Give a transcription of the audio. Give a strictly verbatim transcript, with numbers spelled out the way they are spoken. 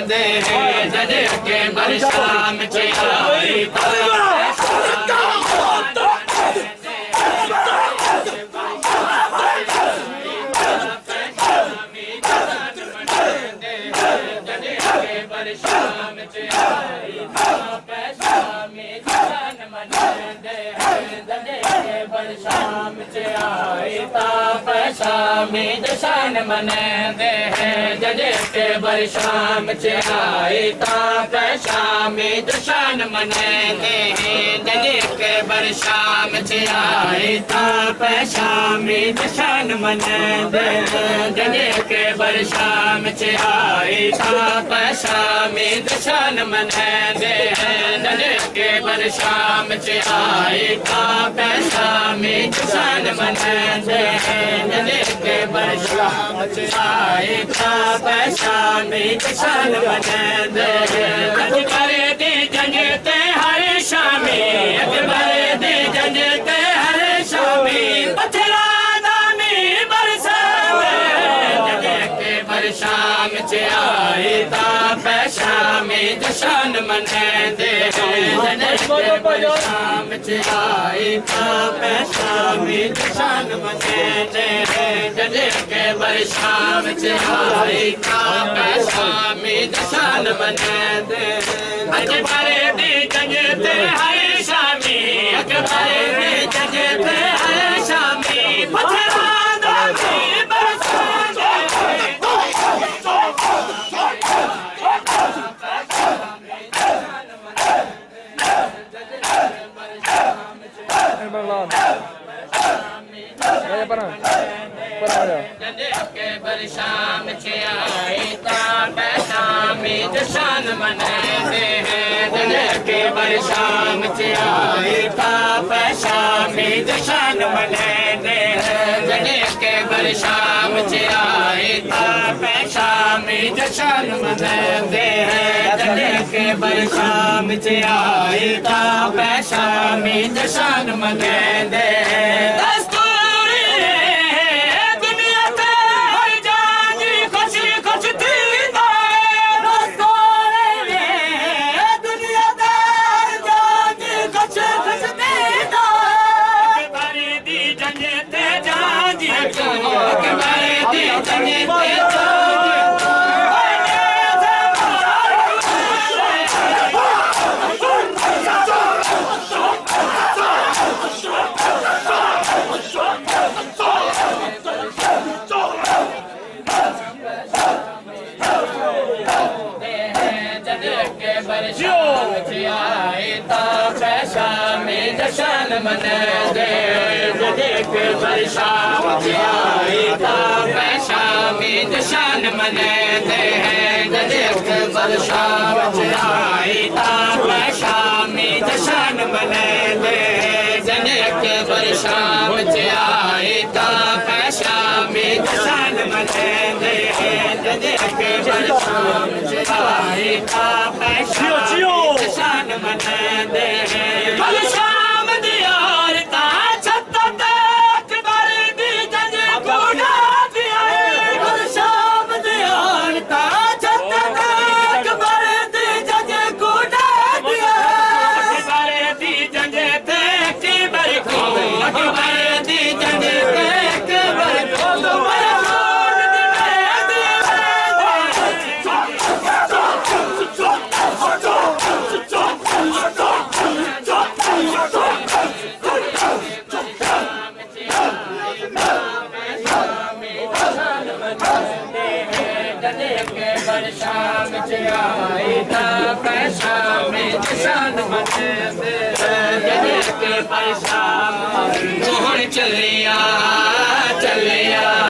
दे जज के बरशाम च आई शाम च आई शाम जशन मनांदे जज के बरशाम च आई शाम जशन मनांदे जज के बरशाम च आई शाम जशन मनांदे जज के बरशाम च आई शाम जशन मनांदे जज के बरशाम च आई शाम जशन मनांदे जज के बरशाम च आई शाम जशन मनांदे जज के बरशाम च आई शाम जशन मनांदे अकबर दी जंग ते हर शामी अकबर दी जंग ते हर शामी पत्थरा दामी बरसावे जज के बरशाम च आई शाम जशन मनांदे जज के बरशाम च आई शाम जशन मनांदे जज के बरशाम च आई शाम जशन मनांदे अकबर दी जंग ते हर शामी अकबर दी जंग ते हर शामी पत्थरा दामी के बरशाम च आई शाम जशन मनांदे जज के बरशाम च आई शाम जशन मनांदे जज के बरशाम च आई शाम जशन मनांदे जज के बरशाम च आई शाम जशन मनांदे जशन मनांदे जज के बरशाम च आई शाम जशन मनांदे जज के बरशाम च आई शाम जशन मनांदे जज के बरशाम च आई शाम जशन मनांदे जज के बरशाम च आई शाम जशन मनांदे बरशाम च आई शाम जशन मनांदे जज के बरशाम मोहन चलिया चलिया